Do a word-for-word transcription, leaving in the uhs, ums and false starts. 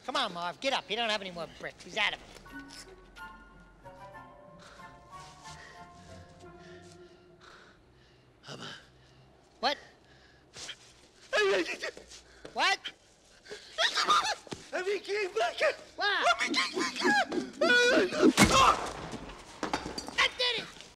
Come on, Marv, get up. You don't have any more bricks. He's out of it. What? What? What?